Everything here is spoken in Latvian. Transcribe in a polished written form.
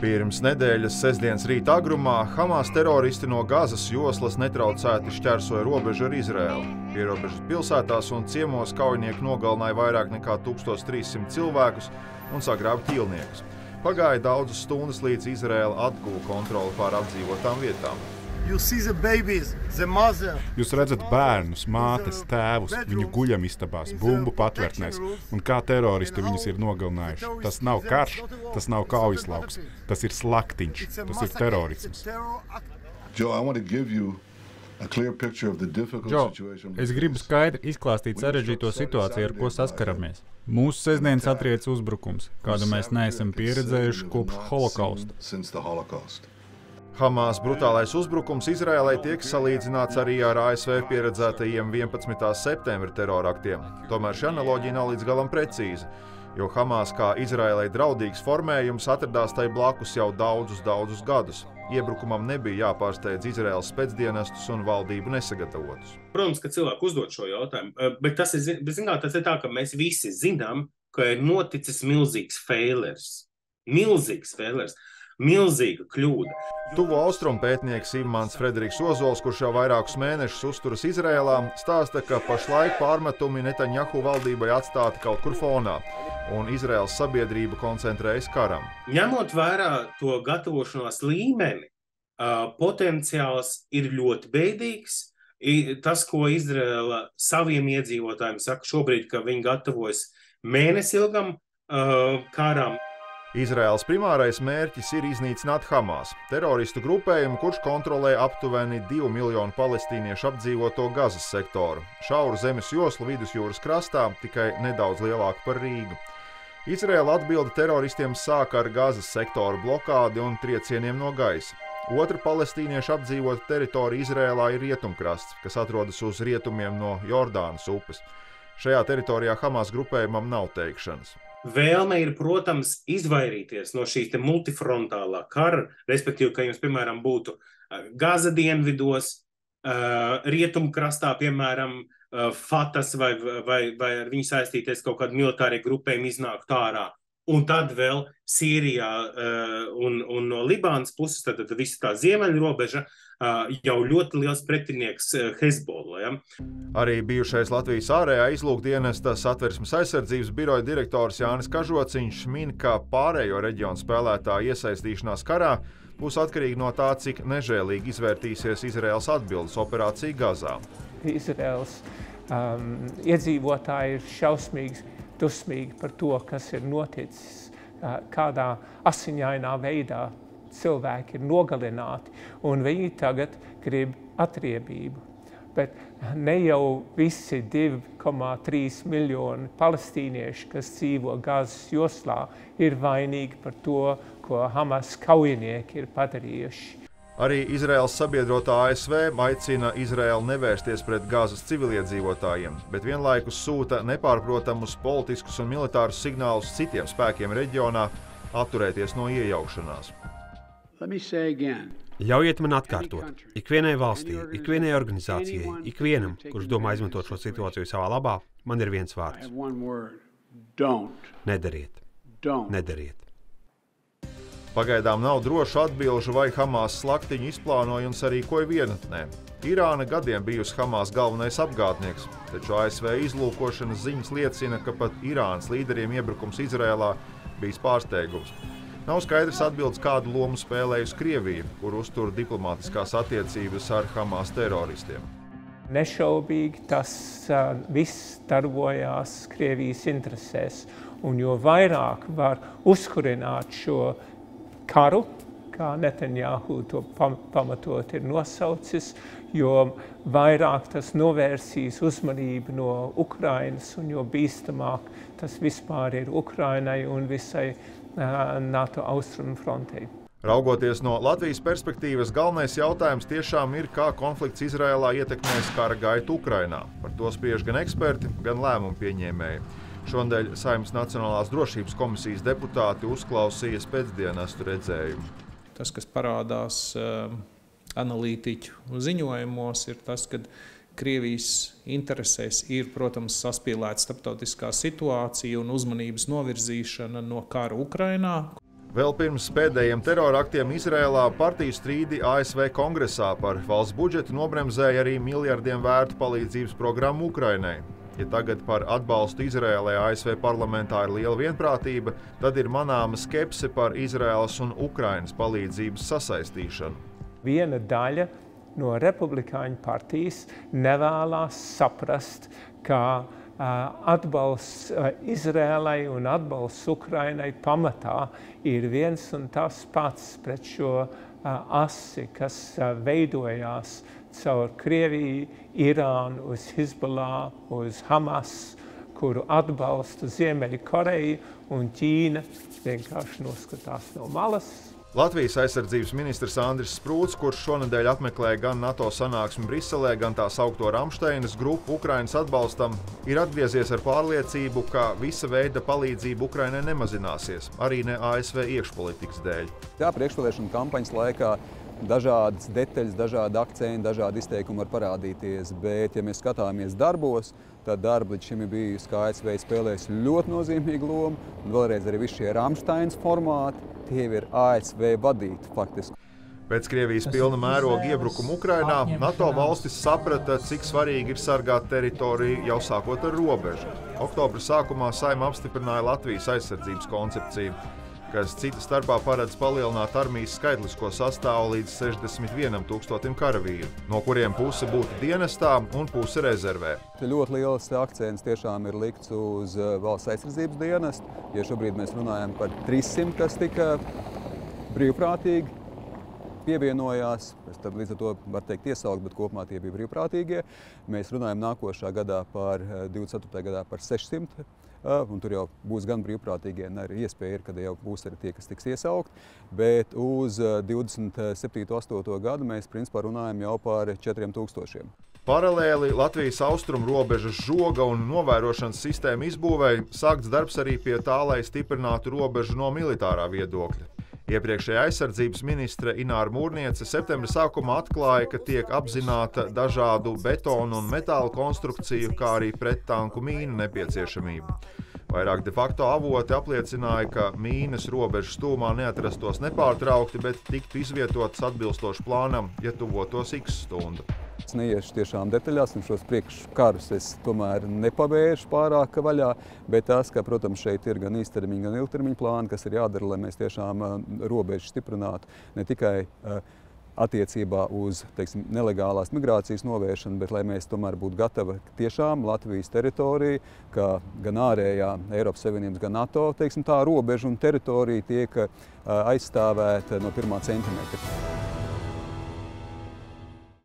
Pirms nedēļas sestdienas rīta agrumā Hamas teroristi no Gazas joslas netraucēti šķērsoja robežu ar Izraēlu. Pierobežas pilsētās un ciemos kaujinieki nogalināja vairāk nekā 1300 cilvēkus un sagrāva ķīlniekus. Pagāja daudzas stundas, līdz Izraēla atguva kontroli pār apdzīvotām vietām. Jūs redzat bērnus, mātes, tēvus, viņu guļamistabās, bumbu patvērtnēs, un kā teroristi viņus ir nogalinājuši. Tas nav karš, tas nav kaujaslauks, tas ir slaktiņš, tas ir terorisms. Es gribu skaidri izklāstīt sarežģīto situāciju, ar ko saskaramies. Mūsu sestdienas atriec uzbrukums, kādu mēs neesam pieredzējuši kopš holokausta. Hamas brutālais uzbrukums Izraēlai tiek salīdzināts arī ar ASV pieredzētajiem 11. septembra teroraktiem. Tomēr šī analoģija nav līdz galam precīza, jo Hamas kā Izraēlai draudīgs formējums atradās tai blakus jau daudzus gadus. Iebrukumam nebija jāpārsteidz Izraēlas spēcdienestus un valdību nesagatavotus. Protams, ka cilvēki uzdod šo jautājumu, bet tas ir tā, ka mēs visi zinām, ka ir noticis milzīgs failers. Milzīga kļūda. Tuvo austrumu pētnieks Imants Frederiks Ozols, kurš jau vairākus mēnešus uzturas Izraēlā, stāsta, ka pašlaik pārmetumi Netanjahu valdībai atstāti kaut kur fonā, un Izraēlas sabiedrība koncentrējas karam. Ņemot vērā to gatavošanās līmeni, potenciāls ir ļoti bēdīgs. Tas, ko Izraēla saviem iedzīvotājiem saka šobrīd, ka viņi gatavojas mēnesilgam karam. Izraēlas primārais mērķis ir iznīcināt Hamas, teroristu grupējumu, kurš kontrolē aptuveni 2 miljonu palestīniešu apdzīvoto Gazas sektoru, šauru zemes joslu vidusjūras krastā, tikai nedaudz lielāku par Rīgu. Izraēla atbilde teroristiem sāka ar Gazas sektoru blokādi un triecieniem no gaisa. Otra palestīniešu apdzīvota teritorija Izraēlā ir rietumkrasts, kas atrodas uz rietumiem no Jordānas upes. Šajā teritorijā Hamas grupējumam nav teikšanas. Vēlme ir, protams, izvairīties no šīs multifrontālā kara, respektīvi, ka jums, piemēram, būtu Gaza dienvidos, rietumkrastā, piemēram, Fatas vai ar viņu saistīties kaut kādi militārie grupējumi iznākt ārā. Un tad vēl Sīrijā un no Libānas puses, tad visa tā ziemeļu robeža jau ļoti liels pretinieks Hezbollah. Ja? Arī bijušais Latvijas ārējā izlūkdienesta Satversmes aizsardzības biroja direktors Jānis Kažociņš min, ka pārējo reģionu spēlētāju iesaistīšanās karā būs atkarīgi no tā, cik nežēlīgi izvērtīsies Izraēlas atbildes operācija Gazā. Izraēlas iedzīvotāji ir šausmīgi dusmīgi par to, kas ir noticis, kādā asiņainā veidā cilvēki ir nogalināti, un viņi tagad grib atriebību. Bet ne jau visi 2,3 miljoni palestīnieši, kas dzīvo Gazas joslā, ir vainīgi par to, ko Hamas kaujinieki ir padarījuši. Arī Izraēlas sabiedrotā ASV aicina Izraēlu nevērsties pret Gazas civiliedzīvotājiem, bet vienlaikus sūta nepārprotamus politiskus un militārus signālus citiem spēkiem reģionā atturēties no iejaukšanās. Ļaujiet man atkārtot. Ikvienai valstī, ikvienai organizācijai, ikvienam, kurš domā izmantot šo situāciju savā labā, man ir viens vārds. Nedariet. Nedariet. Pagaidām nav drošu atbilžu, vai Hamas slaktiņu izplānoja un sarīkoja vienatnē. Irāna gadiem bijusi Hamas galvenais apgādnieks, taču ASV izlūkošanas ziņas liecina, ka pat Irānas līderiem iebrukums Izraēlā bijis pārsteigums. Nav skaidrs atbildes, kādu lomu spēlējusi Krievija, kur uztur diplomātiskās attiecības ar Hamas teroristiem. Nešaubīgi tas viss darbojās Krievijas interesēs, un jo vairāk var uzkurināt šo karu, kā Netanjahu to pamatot ir nosaucis, jo vairāk tas novērsīs uzmanību no Ukrainas, un jo bīstamāk tas vispār ir Ukrainai un visai NATO austrumu frontei. Raugoties no Latvijas perspektīvas, galvenais jautājums tiešām ir, kā konflikts Izraēlā ietekmēs kara gaitu Ukrainā. Par to spriež gan eksperti, gan lēmumu pieņēmēji. Šonadēļ Saeimas Nacionālās drošības komisijas deputāti uzklausīja spēcdienestu redzējumu. Tas, kas parādās analītiķu ziņojumos, ir tas, ka Krievijas interesēs ir, protams, saspīlēta starptautiskā situācija un uzmanības novirzīšana no kara Ukrainā. Vēl pirms pēdējiem teroraktiem Izrēlā partiju strīdi ASV kongresā par valsts budžetu nobremzēja arī miljardiem vērtu palīdzības programmu Ukrainai. Ja tagad par atbalstu Izrēlai ASV parlamentā ir liela vienprātība, tad ir manāma skepse par Izrēlas un Ukrainas palīdzības sasaistīšanu. Viena daļa no republikāņu partijas nevēlas saprast, ka atbalsts Izrēlai un atbalsts Ukrainai pamatā ir viens un tas pats pret šo asi, kas veidojās caur Krieviju, Irānu, uz Hizbollah, uz Hamas, kuru atbalsta Ziemeļkoreja un Ķīna vienkārši noskatās no malas. Latvijas aizsardzības ministrs Andris Sprūts, kurš šonedēļ apmeklēja gan NATO sanāksmi Briselē, gan tā saukto Ramšteinas grupu Ukrainas atbalstam, ir atgriezies ar pārliecību, ka visa veida palīdzība Ukrainai nemazināsies, arī ne ASV iekšpolitikas dēļ. Tā priekšvēlēšana kampaņas laikā dažādas detaļas, dažādi akcenti, dažādi izteikumi var parādīties, bet, ja mēs skatāmies darbos, tad darba līdz šim ir bijusi, kā ASV spēlējis ļoti nozīmīgu lomu, un vēlreiz arī visi šie Ramšteinas formāti, tie ir ASV vadīti faktiski. Pēc Krievijas pilna mēroga iebrukuma Ukrainā NATO valstis saprata, cik svarīgi ir sargāt teritoriju jau sākot ar robežu. Oktobra sākumā Saeima apstiprināja Latvijas aizsardzības koncepciju, kas cita starpā paredz palielināt armijas skaitlisko sastāvu līdz 61 000 karavīru, no kuriem puse būtu dienestā un puse rezervē. Ļoti liels akcents tiešām ir likts uz valsts aizsardzības dienestu. Ja šobrīd mēs runājam par 300, kas tika brīvprātīgi pievienojās, tad līdz ar to var teikt iesaukt, bet kopumā tie bija brīvprātīgie. Mēs runājam nākošā gadā par 24. gadā par 600. Un tur jau būs gan brīvprātīgie, un arī iespēja ir, kad jau būs arī tie, kas tiks iesaukt. Bet uz 27.8. gadu mēs principā runājam jau par 4000. Paralēli Latvijas austrumu robežas žoga un novērošanas sistēma izbūvēja sākts darbs arī pie tā, lai stiprinātu robežu no militārā viedokļa. Iepriekšējā aizsardzības ministre Ināra Mūrniece septembra sākumā atklāja, ka tiek apzināta dažādu betonu un metāla konstrukciju, kā arī prettanku mīnu nepieciešamība. Vairāk de facto avoti apliecināja, ka mīnas robežas tūmā neatrastos nepārtraukti, bet tiktu izvietotas atbilstoši plānam, ja tuvotos X stunda. Es neiešu tiešām detaļās, un šos priekškarus es tomēr nepavēršu pārāk vaļā, bet tas, ka, protams, šeit ir gan īstermiņa, gan ilgtermiņa plāni, kas ir jādara, lai mēs tiešām robežu stiprinātu ne tikai attiecībā uz, teiksim, nelegālās migrācijas novēršanu, bet lai mēs tomēr būtu gatavi tiešām Latvijas teritoriju, kā gan ārējā Eiropas Savienības, gan NATO, teiksim, tā robeža un teritorija tiek aizstāvēta no pirmā centimetra.